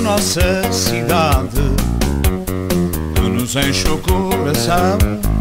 nossa cidade que nos enche o coração,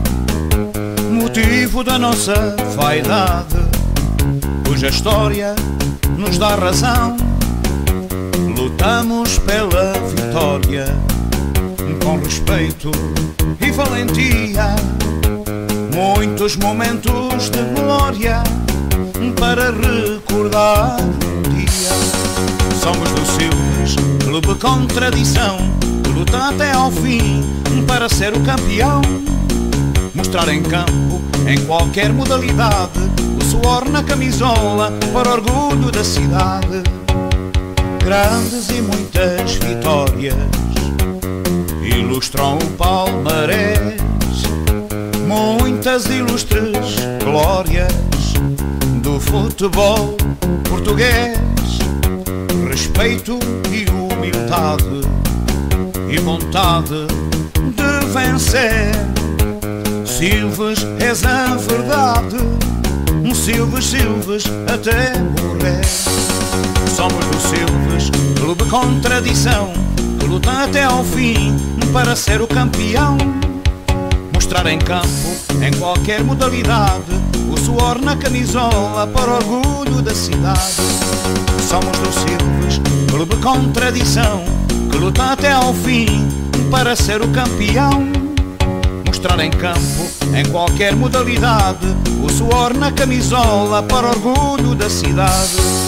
motivo da nossa vaidade, cuja história nos dá razão. Lutamos pela vitória com respeito e valentia, muitos momentos de glória para recordar um dia. Somos do Silves, clube com tradição, que luta até ao fim para ser o campeão. Mostrar em campo, em qualquer modalidade, o suor na camisola para orgulho da cidade. Grandes e muitas vitórias ilustram o palmarés, muitas ilustres glórias do futebol português. Respeito e humildade e vontade de vencer, Silves és a verdade, Silves, Silves até morrer. Somos do Silves, clube com tradição, que luta até ao fim para ser o campeão. Mostrar em campo, em qualquer modalidade, o suor na camisola para orgulho da cidade. Somos do Silves, clube com tradição, que luta até ao fim para ser o campeão. Mostrar em campo, em qualquer modalidade, o suor na camisola para orgulho da cidade.